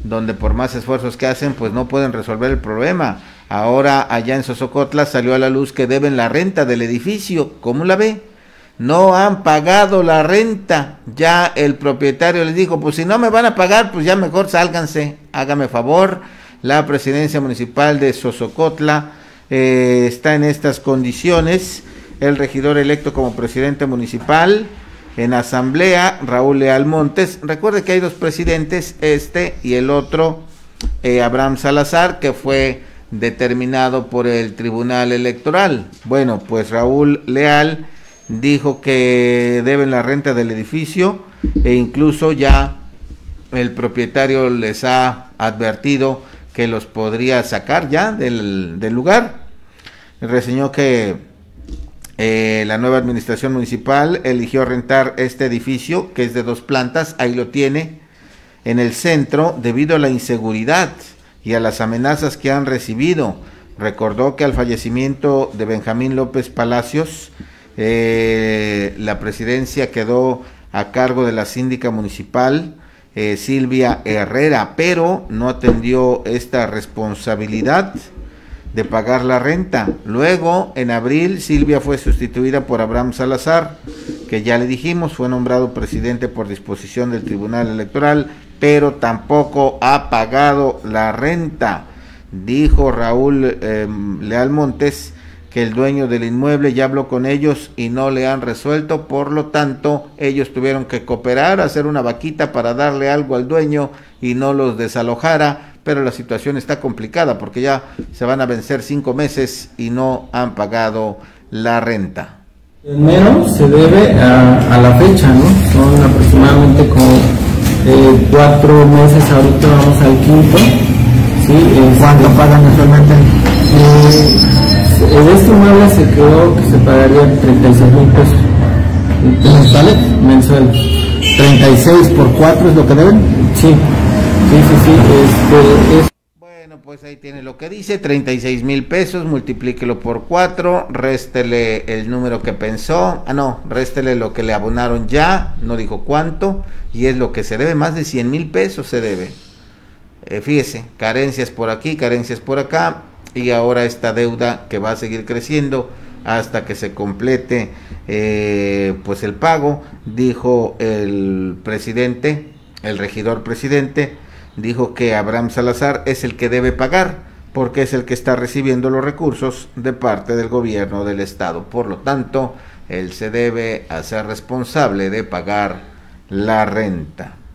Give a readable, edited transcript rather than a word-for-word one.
donde por más esfuerzos que hacen, pues no pueden resolver el problema. Ahora allá en Sosocotla salió a la luz que deben la renta del edificio. ¿Cómo la ve? No han pagado la renta. Ya el propietario les dijo, pues si no me van a pagar, pues ya mejor sálganse, hágame favor. La presidencia municipal de Sosocotla está en estas condiciones. El regidor electo como presidente municipal en asamblea, Raúl Leal Montes. Recuerde que hay dos presidentes, este y el otro, Abraham Salazar, que fue determinado por el Tribunal Electoral. Bueno, pues Raúl Leal dijo que deben la renta del edificio e incluso ya el propietario les ha advertido que los podría sacar ya del lugar. Reseñó que la nueva administración municipal eligió rentar este edificio, que es de 2 plantas, ahí lo tiene, en el centro, debido a la inseguridad y a las amenazas que han recibido. Recordó que al fallecimiento de Benjamín López Palacios, la presidencia quedó a cargo de la síndica municipal, Silvia Herrera, pero no atendió esta responsabilidad de pagar la renta. Luego, en abril, Silvia fue sustituida por Abraham Salazar, que ya le dijimos, fue nombrado presidente por disposición del Tribunal Electoral, pero tampoco ha pagado la renta. Dijo Raúl Leal Montes que el dueño del inmueble ya habló con ellos y no le han resuelto, por lo tanto, ellos tuvieron que cooperar, hacer una vaquita para darle algo al dueño y no los desalojara, pero la situación está complicada porque ya se van a vencer 5 meses y no han pagado la renta. El enero se debe a la fecha, ¿no? Son aproximadamente como 4 meses, ahorita vamos al quinto. ¿Sí? ¿Cuánto pagan mensualmente? En este inmueble se quedó que se pagaría 36,000 pesos. ¿Mensuales? Mensual. 36 por 4 es lo que deben. Sí. Bueno, pues ahí tiene lo que dice, 36,000 pesos, multiplíquelo por 4, réstele el número que pensó, réstele lo que le abonaron ya, no dijo cuánto, y es lo que se debe, más de 100,000 pesos se debe. Fíjese, carencias por aquí, carencias por acá, y ahora esta deuda que va a seguir creciendo hasta que se complete pues el pago. Dijo el presidente, el regidor presidente, dijo que Abraham Salazar es el que debe pagar, porque es el que está recibiendo los recursos de parte del gobierno del estado. Por lo tanto, él se debe hacer responsable de pagar la renta.